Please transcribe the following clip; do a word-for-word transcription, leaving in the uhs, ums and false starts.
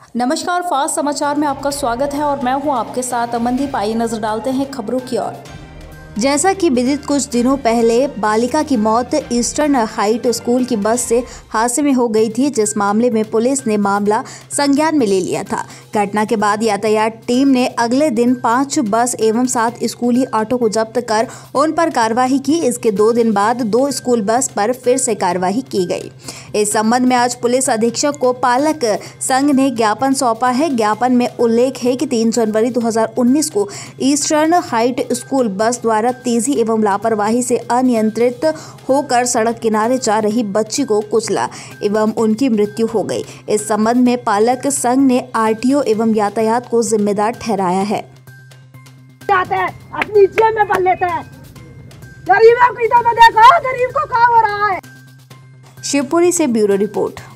नमस्कार, फास्ट समाचार में आपका स्वागत है और मैं हूं आपके साथ अमनदीप। आइए नजर डालते हैं खबरों की ओर। जैसा कि विदित कुछ दिनों पहले बालिका की मौत ईस्टर्न हाइट स्कूल की बस से हादसे में हो गई थी, जिस मामले में पुलिस ने मामला संज्ञान में ले लिया था। घटना के बाद यातायात टीम ने अगले दिन पांच बस एवं सात स्कूली ऑटो को जब्त कर उन पर कार्रवाई की। इसके दो दिन बाद दो स्कूल बस पर फिर से कार्रवाई की गई। इस संबंध में आज पुलिस अधीक्षक को पालक संघ ने ज्ञापन सौंपा है। ज्ञापन में उल्लेख है कि तीन जनवरी दो हज़ार उन्नीस को ईस्टर्न हाइट स्कूल बस द्वारा तेजी एवं लापरवाही से अनियंत्रित होकर सड़क किनारे जा रही बच्ची को कुचला एवं उनकी मृत्यु हो गई। इस संबंध में पालक संघ ने आरटीओ एवं यातायात को जिम्मेदार ठहराया है। अपनी जेब में भर लेते हैं। गरीबों की तो देखो, गरीब को क्या हो रहा है। शिवपुरी से ब्यूरो रिपोर्ट।